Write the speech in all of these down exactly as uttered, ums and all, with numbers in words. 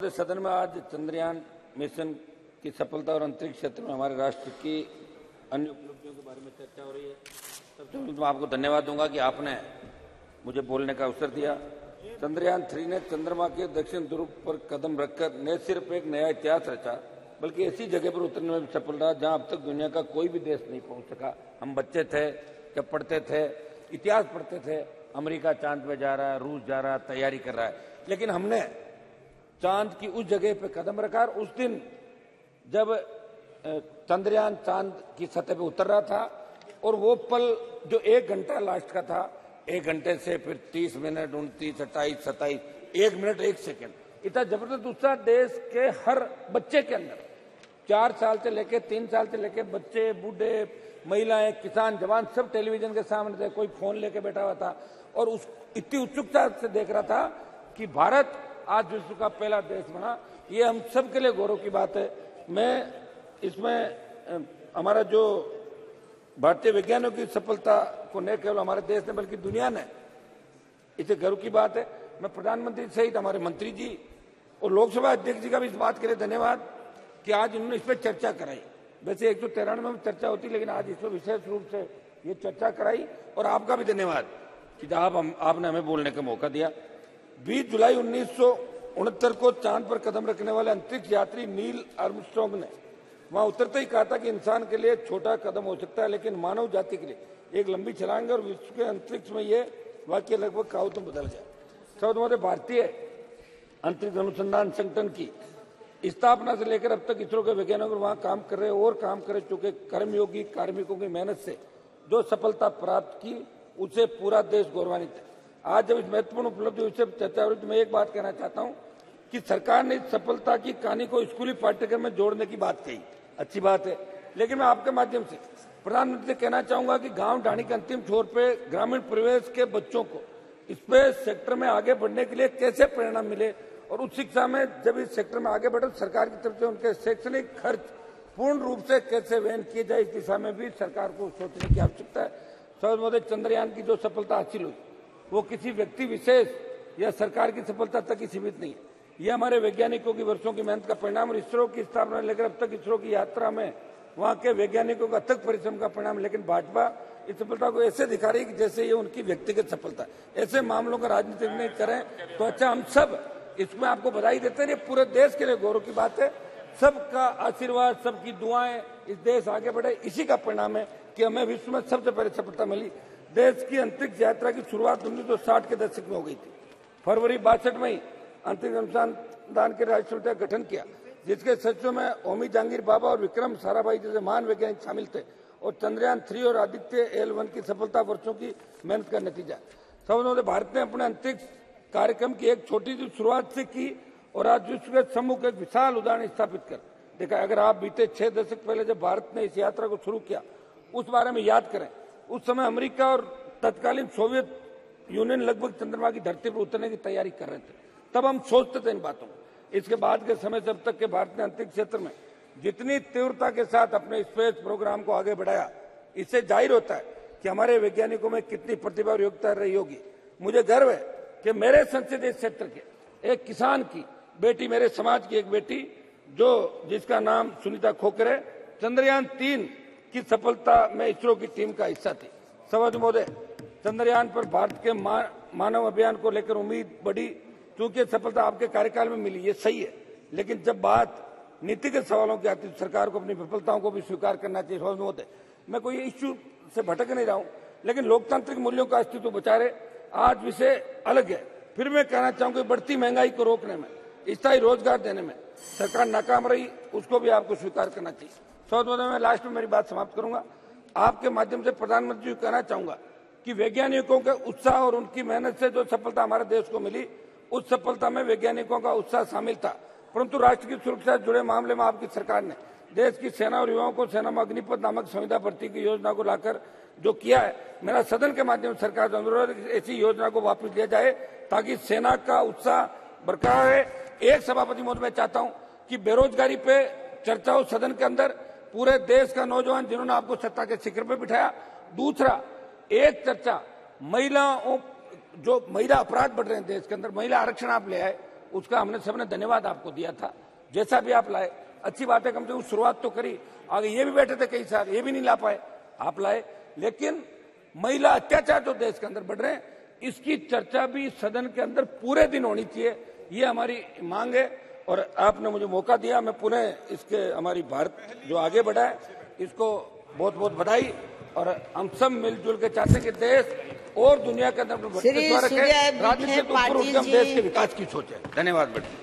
महोदय, सदन में आज चंद्रयान मिशन की सफलता और अंतरिक्ष क्षेत्र में हमारे राष्ट्र की अन्य उपलब्धियों के बारे में चर्चा हो रही है। सबसे पहले मैं आपको धन्यवाद दूंगा कि आपने मुझे बोलने का अवसर दिया। चंद्रयान थ्री ने चंद्रमा के दक्षिण ध्रुव पर कदम रखकर न सिर्फ एक नया इतिहास रचा, बल्कि ऐसी जगह पर उतरने में भी सफल रहा जहां अब तक दुनिया का कोई भी देश नहीं पहुंच सका। हम बच्चे थे, जब पढ़ते थे, इतिहास पढ़ते थे, अमेरिका चांद पे जा रहा है, रूस जा रहा है, तैयारी कर रहा है, लेकिन हमने चांद की उस जगह पे कदम रखा। और उस दिन जब चंद्रयान चांद की सतह पे उतर रहा था और वो पल जो एक घंटा लास्ट का था, एक घंटे से फिर तीस मिनट, उनतीस, अट्ठाईस, सत्ताईस, एक मिनट एक सेकंड, इतना जबरदस्त उत्साह देश के हर बच्चे के अंदर, चार साल से लेके तीन साल से लेके बच्चे, बूढ़े, महिलाएं, किसान, जवान, सब टेलीविजन के सामने थे, कोई फोन लेके बैठा हुआ था और उस इतनी उत्सुकता से देख रहा था कि भारत आज विश्व का पहला देश बना। ये हम सब के लिए गौरव की बात है। मैं इसमें हमारा जो भारतीय वैज्ञानिकों की सफलता को न केवल हमारे देश ने बल्कि दुनिया ने, इसे गर्व की बात है। मैं प्रधानमंत्री सहित हमारे मंत्री जी और लोकसभा अध्यक्ष जी का भी इस बात के लिए धन्यवाद कि आज इन्होंने इस पर चर्चा कराई। वैसे एक सौ तिरानवे में चर्चा होती, लेकिन आज इस पर विशेष रूप से ये चर्चा कराई। और आपका भी धन्यवाद कि आप हम, आपने हमें बोलने का मौका दिया। बीस जुलाई उन्नीस सौ उनहत्तर को चांद पर कदम रखने वाले अंतरिक्ष यात्री नील आर्मस्ट्रांग ने वहां उतरते ही कहा था कि इंसान के लिए छोटा कदम हो सकता है, लेकिन मानव जाति के लिए एक लंबी छलांग है और विश्व के अंतरिक्ष में ये वाक्य लगभग कहावतों में बदल गया। सब हमारे भारतीय अंतरिक्ष अनुसंधान संगठन की स्थापना से लेकर अब तक इसरो के वैज्ञानिक वहां काम कर रहे और काम कर चुके कर्मयोगी कार्मिकों की मेहनत से जो सफलता प्राप्त की, उसे पूरा देश गौरवान्वित है। आज जब इस महत्वपूर्ण उपलब्धि विषय चर्चा हो रही तो मैं एक बात कहना चाहता हूं कि सरकार ने इस सफलता की कहानी को स्कूली पाठ्यक्रम में जोड़ने की बात कही, अच्छी बात है। लेकिन मैं आपके माध्यम से प्रधानमंत्री से कहना चाहूंगा कि गांव ढाणी के अंतिम छोर पे ग्रामीण परिवेश के बच्चों को स्पेस सेक्टर में आगे बढ़ने के लिए कैसे प्रेरणा मिले और उच्च शिक्षा में जब इस सेक्टर में आगे बढ़े, सरकार की तरफ से उनके शैक्षणिक खर्च पूर्ण रूप से कैसे वहन किए जाए, इस दिशा में भी सरकार को सोचने की आवश्यकता है। सर महोदय, चंद्रयान की जो सफलता हासिल हुई वो किसी व्यक्ति विशेष या सरकार की सफलता तक ही सीमित नहीं है। ये हमारे वैज्ञानिकों की वर्षों की मेहनत का परिणाम और इसरो की स्थापना लेकर अब तक इसरो की यात्रा में वहां के वैज्ञानिकों का अथक परिश्रम का परिणाम। लेकिन भाजपा इस सफलता को ऐसे दिखा रही है कि जैसे ये उनकी व्यक्तिगत सफलता। ऐसे मामलों का राजनीतिक नहीं करें तो अच्छा। हम सब इसमें आपको बधाई देते हैं, ये पूरे देश के लिए गौरव की बात है। सबका आशीर्वाद, सबकी दुआएं, इस देश आगे बढ़े, इसी का परिणाम है कि हमें विश्व में सबसे पहले सफलता मिली। देश की अंतरिक्ष यात्रा की शुरुआत उन्नीस सौ साठ के दशक में हो गई थी। फरवरी बासठ में ही अंतरिक्ष अनुसंधान के राष्ट्रीय का गठन किया, जिसके सदस्यों में होमी जहांगीर बाबा और विक्रम साराभाई जैसे महान वैज्ञानिक शामिल थे। और चंद्रयान थ्री और आदित्य एल वन की सफलता वर्षों की मेहनत का नतीजा। सब भारत ने अपने अंतरिक्ष कार्यक्रम की एक छोटी सी शुरुआत से की और आज विश्व के सम्मुख एक विशाल उदाहरण स्थापित कर देखा। अगर आप बीते छह दशक पहले जब भारत ने इस यात्रा को शुरू किया उस बारे में याद करें, उस समय अमेरिका और तत्कालीन सोवियत यूनियन लगभग चंद्रमा की धरती पर उतरने की तैयारी कर रहे थे। तब हम सोचते थे इन बातों को। इसके बाद के समय से अब तक के भारत ने अंतरिक्ष क्षेत्र में जितनी तीव्रता के साथ अपने स्पेस प्रोग्राम को आगे बढ़ाया, इससे जाहिर होता है कि हमारे वैज्ञानिकों में कितनी प्रतिभा और योग्यता रही होगी। मुझे गर्व है कि मेरे संसदीय क्षेत्र के एक किसान की बेटी, मेरे समाज की एक बेटी, जो जिसका नाम सुनीता खोकर है, चंद्रयान तीन की सफलता में इसरो की टीम का हिस्सा थी। सवाज महोदय, चंद्रयान पर भारत के मा, मानव अभियान को लेकर उम्मीद बढ़ी, क्योंकि सफलता आपके कार्यकाल में मिली, ये सही है। लेकिन जब बात नीतिगत सवालों की आती है, सरकार को अपनी विफलताओं को भी स्वीकार करना चाहिए। सवाज महोदय, मैं कोई इश्यू से भटक नहीं रहा हूं, लेकिन लोकतांत्रिक मूल्यों का अस्तित्व बचा रहे। आज विषय अलग है, फिर मैं कहना चाहूंगा बढ़ती महंगाई को रोकने में, स्थायी रोजगार देने में सरकार नाकाम रही, उसको भी आपको स्वीकार करना चाहिए। सवाज महोदय, मैं लास्ट में मेरी बात समाप्त करूंगा। आपके माध्यम से प्रधानमंत्री जी को कहना चाहूंगा कि वैज्ञानिकों के उत्साह और उनकी मेहनत से जो सफलता हमारे देश को मिली, उस सफलता में वैज्ञानिकों का उत्साह शामिल था, परंतु राष्ट्र की सुरक्षा से जुड़े मामले में आपकी सरकार ने देश की सेना और युवाओं को सेना में अग्निपथ नामक संविदा भर्ती की योजना को लाकर जो किया है, मेरा सदन के माध्यम से सरकार से अनुरोध है कि ऐसी योजना को वापस लिया जाए ताकि सेना का उत्साह बरकरार रहे। एक सभापति महोदय, मैं चाहता हूं कि बेरोजगारी पे चर्चा हो सदन के अंदर, पूरे देश का नौजवान जिन्होंने आपको सत्ता के शिखर पर बिठाया। दूसरा, एक चर्चा महिलाओं, जो महिला अपराध बढ़ रहे हैं देश के अंदर, महिला आरक्षण आप ले आए, उसका हमने सबने धन्यवाद आपको दिया था। जैसा भी आप लाए अच्छी बात है, कम से कम शुरुआत तो करी। आगे ये भी बैठे थे कई साल, ये भी नहीं ला पाए, आप लाए। लेकिन महिला अत्याचार जो देश के अंदर बढ़ रहे हैं, इसकी चर्चा भी सदन के अंदर पूरे दिन होनी चाहिए, ये हमारी मांग है। और आपने मुझे मौका दिया, मैं पुनः इसके हमारी भारत जो आगे बढ़ा है इसको बहुत बहुत बधाई। और हम सब मिलजुल के चाहते हैं कि देश और दुनिया के अंदर राज्य से तो ऊपर उठकर हम देश के विकास की सोचे। धन्यवाद बेटा।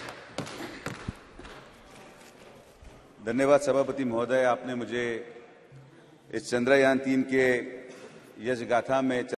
धन्यवाद सभापति महोदय, आपने मुझे इस चंद्रयान तीन के यश गाथा में